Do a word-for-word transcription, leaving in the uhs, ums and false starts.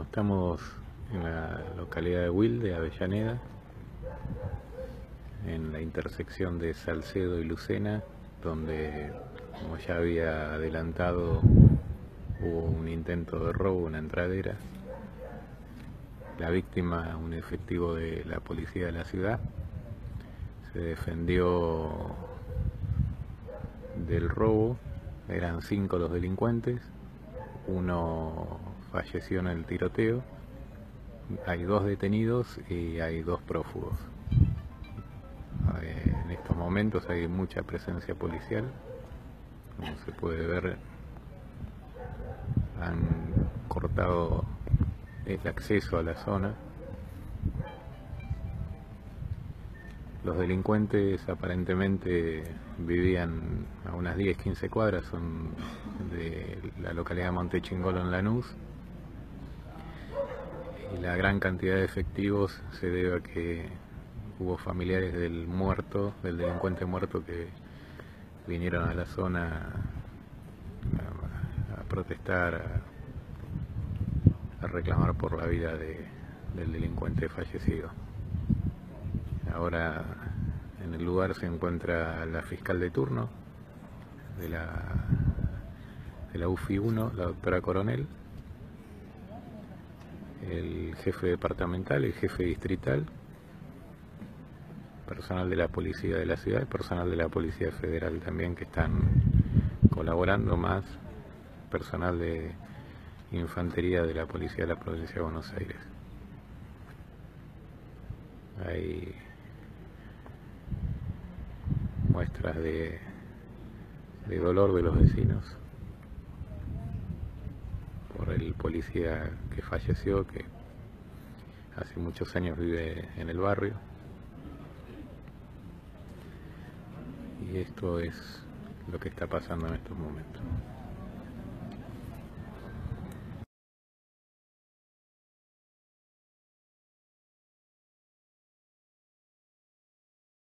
Estamos en la localidad de Wilde, Avellaneda, en la intersección de Salcedo y Lucena, donde, como ya había adelantado, hubo un intento de robo, una entradera. La víctima, un efectivo de la policía de la ciudad, se defendió del robo. Eran cinco los delincuentes, uno falleció en el tiroteo, hay dos detenidos y hay dos prófugos. En estos momentos hay mucha presencia policial, como se puede ver. Han cortado el acceso a la zona. Los delincuentes aparentemente vivían a unas diez a quince cuadras, son de la localidad de Montechingolo en Lanús, y la gran cantidad de efectivos se debe a que hubo familiares del muerto, del delincuente muerto, que vinieron a la zona a, a protestar, a, a reclamar por la vida de, del delincuente fallecido. Ahora en el lugar se encuentra la fiscal de turno de la, de la U F I uno, la doctora Coronel, el jefe departamental, el jefe distrital, personal de la policía de la ciudad y personal de la policía federal también, que están colaborando, más personal de infantería de la policía de la provincia de Buenos Aires. Hay muestras de, de dolor de los vecinos por el policía que falleció, que hace muchos años vive en el barrio. Y esto es lo que está pasando en estos momentos.